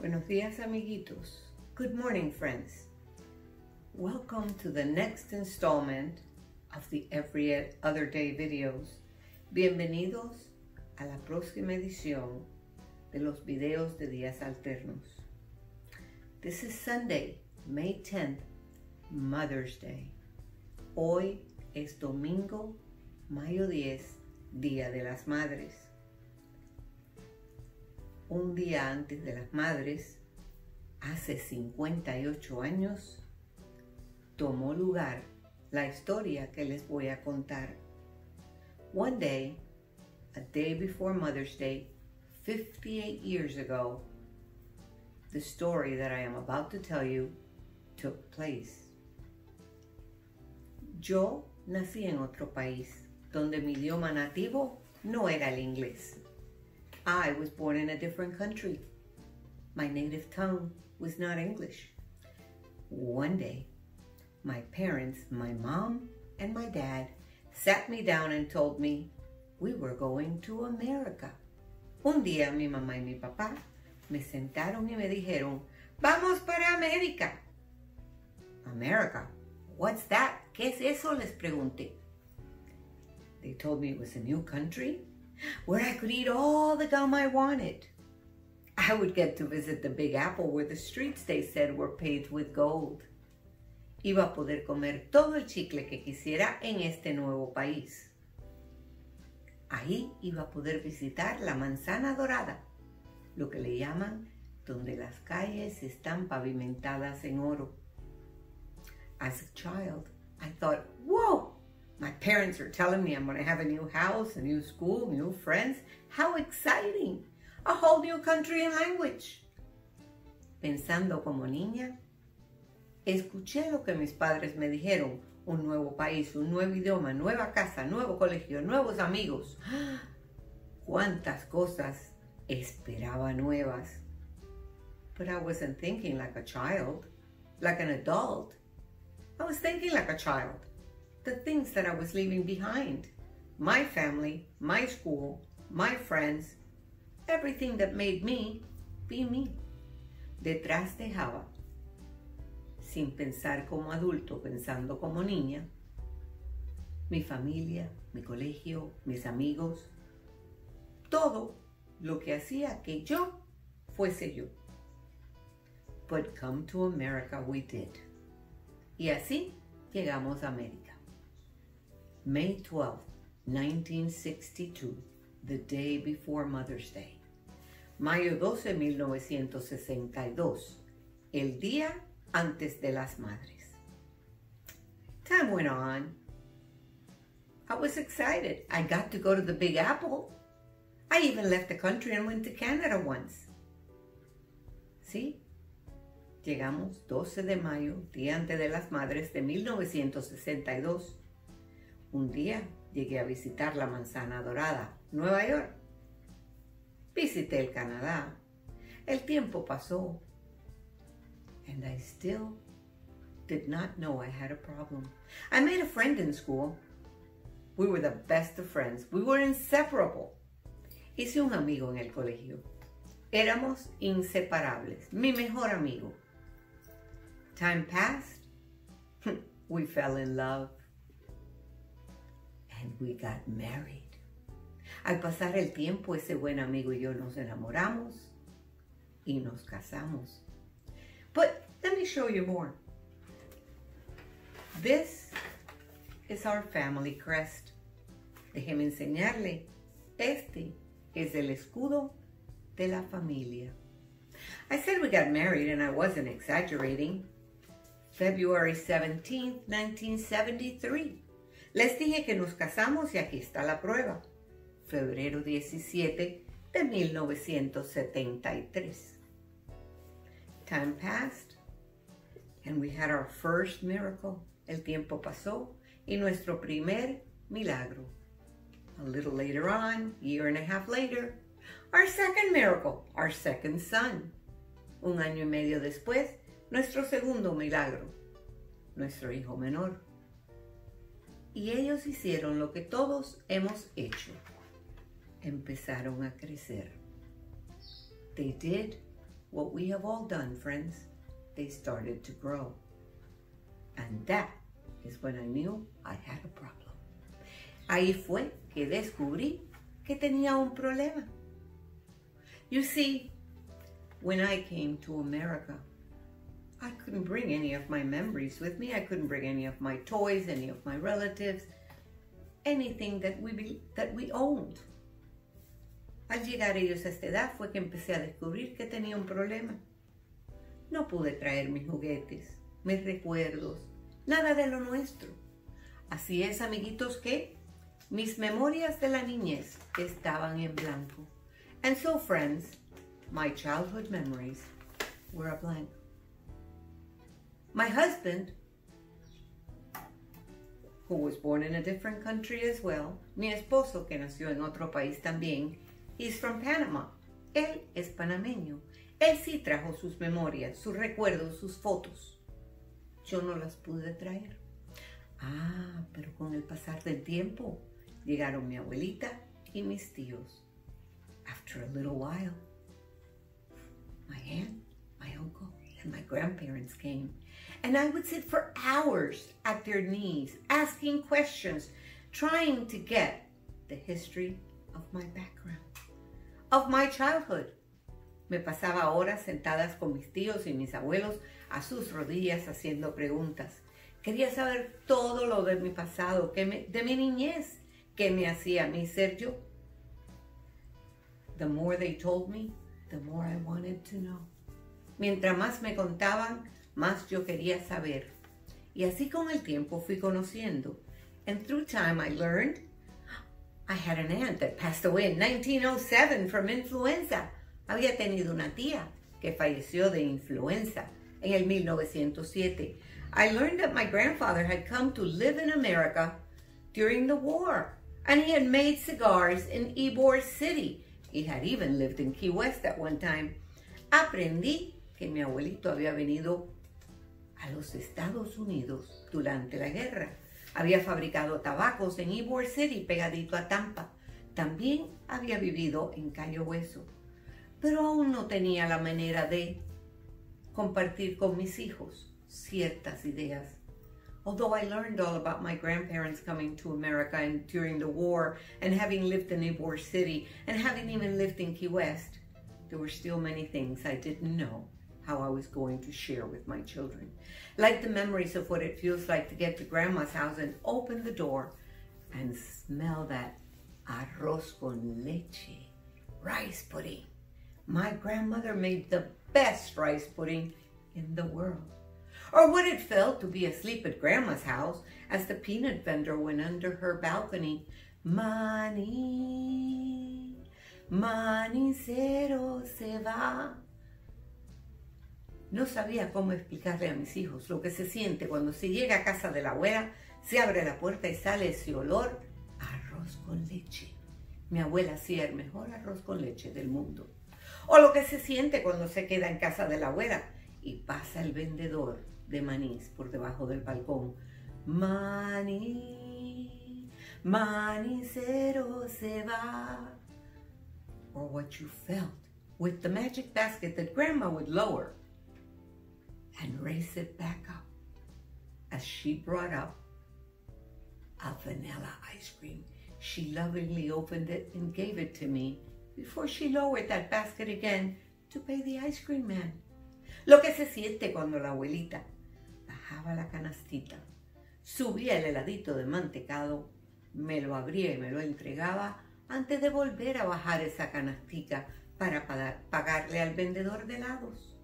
Buenos días, amiguitos. Good morning, friends. Welcome to the next installment of the Every Other Day videos. Bienvenidos a la próxima edición de los videos de días alternos. This is Sunday, May 10th, Mother's Day. Hoy es domingo, mayo 10, Día de las Madres. Un día antes de las madres, hace 58 años, tomó lugar la historia que les voy a contar. One day, a day before Mother's Day, 58 years ago, the story that I am about to tell you took place. Yo nací en otro país, donde mi idioma nativo no era el inglés. I was born in a different country. My native tongue was not English. One day, my parents, my mom and my dad, sat me down and told me we were going to America. Un día mi mamá y mi papá me sentaron y me dijeron, "Vamos para América." America? What's that? ¿Qué es eso? Les pregunté. They told me it was a new country where I could eat all the gum I wanted. I would get to visit the Big Apple where the streets, they said, were paved with gold. Iba a poder comer todo el chicle que quisiera en este nuevo país. Ahí iba a poder visitar la Manzana Dorada, lo que le llaman donde las calles están pavimentadas en oro. As a child, I thought, whoa! My parents are telling me I'm going to have a new house, a new school, new friends. How exciting! A whole new country and language. Pensando como niña, escuché lo que mis padres me dijeron. Un nuevo país, un nuevo idioma, nueva casa, nuevo colegio, nuevos amigos. Cuántas cosas esperaba nuevas. But I wasn't thinking like a child, like an adult. I was thinking like a child. The things that I was leaving behind. My family, my school, my friends, everything that made me be me. Detrás dejaba, sin pensar como adulto, pensando como niña, mi familia, mi colegio, mis amigos, todo lo que hacía que yo fuese yo. But come to America we did. Y así llegamos a América. May 12, 1962, the day before Mother's Day. Mayo 12, 1962, el día antes de las madres. Time went on. I was excited. I got to go to the Big Apple. I even left the country and went to Canada once. ¿Sí? Llegamos 12 de mayo, día antes de las madres de 1962. Un día llegué a visitar la Manzana Dorada, Nueva York. Visité el Canadá. El tiempo pasó. And I still did not know I had a problem. I made a friend in school. We were the best of friends. We were inseparable. Hice un amigo en el colegio. Éramos inseparables. Mi mejor amigo. Time passed. We fell in love. And we got married. Al pasar el tiempo, ese buen amigo y yo nos enamoramos y nos casamos. But let me show you more. This is our family crest. Déjeme enseñarle. Este es el escudo de la familia. I said we got married and I wasn't exaggerating. February 17th, 1973. Les dije que nos casamos y aquí está la prueba. Febrero 17 de 1973. Time passed and we had our first miracle. El tiempo pasó y nuestro primer milagro. A little later on, year and a half later, our second miracle, our second son. Un año y medio después, nuestro segundo milagro, nuestro hijo menor. Y ellos hicieron lo que todos hemos hecho. Empezaron a crecer. They did what we have all done, friends. They started to grow. And that is when I knew I had a problem. Ahí fue que descubrí que tenía un problema. You see, when I came to America, I couldn't bring any of my memories with me. I couldn't bring any of my toys, any of my relatives, anything that we owned. Al llegar ellos a esta edad fue que empecé a descubrir que tenía un problema. No pude traer mis juguetes, mis recuerdos, nada de lo nuestro. Así es, amiguitos, que mis memorias de la niñez estaban en blanco. And so, friends, my childhood memories were a blank. My husband, who was born in a different country as well, mi esposo, que nació en otro país también, he's from Panama. Él es panameño. Él sí trajo sus memorias, sus recuerdos, sus fotos. Yo no las pude traer. Ah, pero con el pasar del tiempo llegaron mi abuelita y mis tíos. After a little while, my aunt, my uncle, and my grandparents came. And I would sit for hours at their knees, asking questions, trying to get the history of my background, of my childhood. Me pasaba horas sentadas con mis tíos y mis abuelos a sus rodillas haciendo preguntas. Quería saber todo lo de mi pasado, de mi niñez, que me hacía a mí ser yo. The more they told me, the more I wanted to know. Mientras más me contaban, más yo quería saber. Y así con el tiempo fui conociendo. And through time I learned I had an aunt that passed away in 1907 from influenza. Había tenido una tía que falleció de influenza en el 1907. I learned that my grandfather had come to live in America during the war. And he had made cigars in Ybor City. He had even lived in Key West at one time. Aprendí que mi abuelito había venido a los Estados Unidos durante la guerra. Había fabricado tabacos en Ybor City, pegadito a Tampa. También había vivido en Cayo Hueso. Pero aún no tenía la manera de compartir con mis hijos ciertas ideas. Although I learned all about my grandparents coming to America and during the war and having lived in Ybor City and having even lived in Key West, there were still many things I didn't know how I was going to share with my children. Like the memories of what it feels like to get to grandma's house and open the door and smell that arroz con leche, rice pudding. My grandmother made the best rice pudding in the world. Or what it felt to be asleep at grandma's house as the peanut vendor went under her balcony. Mani, manicero se va. No sabía cómo explicarle a mis hijos lo que se siente cuando se llega a casa de la abuela, se abre la puerta y sale ese olor a arroz con leche. Mi abuela hacía el mejor arroz con leche del mundo. O lo que se siente cuando se queda en casa de la abuela y pasa el vendedor de manís por debajo del balcón. Maní, manicero se va. Or what you felt with the magic basket that grandma would lower and raise it back up as she brought up a vanilla ice cream. She lovingly opened it and gave it to me before she lowered that basket again to pay the ice cream man. Lo que se siente cuando la abuelita bajaba la canastita, subía el heladito de mantecado, me lo abría y me lo entregaba antes de volver a bajar esa canastica para pagarle al vendedor de helados.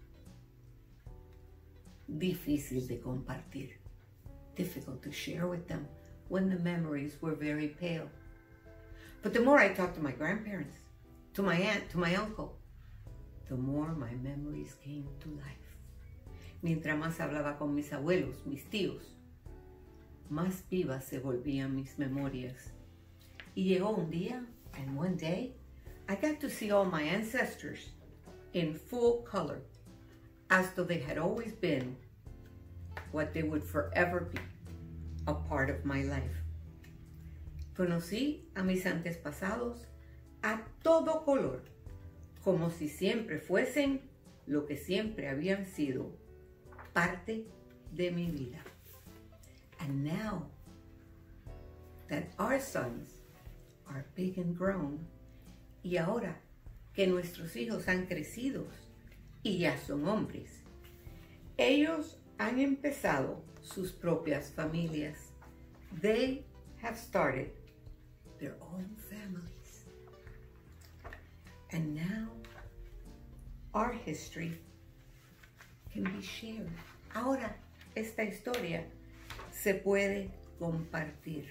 Difícil de compartir. Difficult to share with them when the memories were very pale. But the more I talked to my grandparents, to my aunt, to my uncle, the more my memories came to life. Mientras más hablaba con mis abuelos, mis tíos, más vivas se volvían mis memorias. Y llegó un día, and one day, I got to see all my ancestors in full color, as though they had always been what they would forever be, a part of my life. Conocí a mis antepasados a todo color, como si siempre fuesen lo que siempre habían sido parte de mi vida. And now that our sons are big and grown, y ahora que nuestros hijos han crecido y ya son hombres, ellos han empezado sus propias familias. They have started their own families. And now our history can be shared. Ahora esta historia se puede compartir.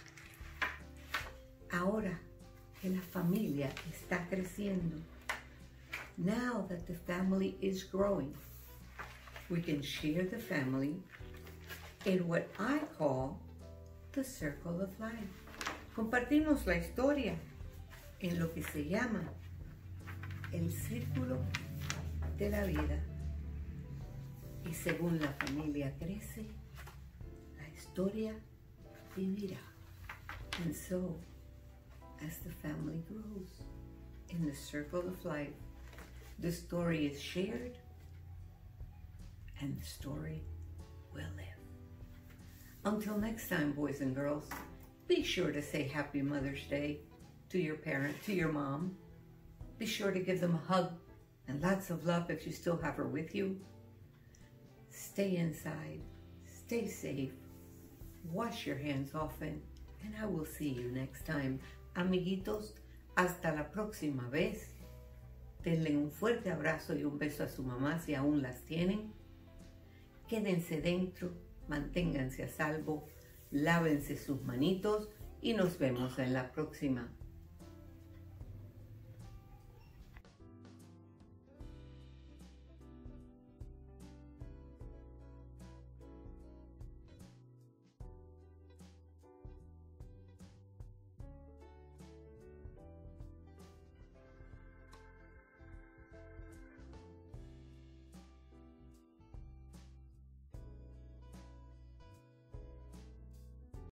Ahora que la familia está creciendo, now that the family is growing, we can share the family in what I call the circle of life. Compartimos la historia en lo que se llama el círculo de la vida. Y según la familia crece, la historia vivirá. And so, as the family grows in the circle of life, the story is shared and the story will live. Until next time, boys and girls, be sure to say Happy Mother's Day to your parent, to your mom. Be sure to give them a hug and lots of love if you still have her with you. Stay inside, stay safe, wash your hands often, and I will see you next time. Amiguitos, hasta la próxima vez. Denle un fuerte abrazo y un beso a su mamá si aún las tienen. Quédense dentro, manténganse a salvo, lávense sus manitos y nos vemos en la próxima.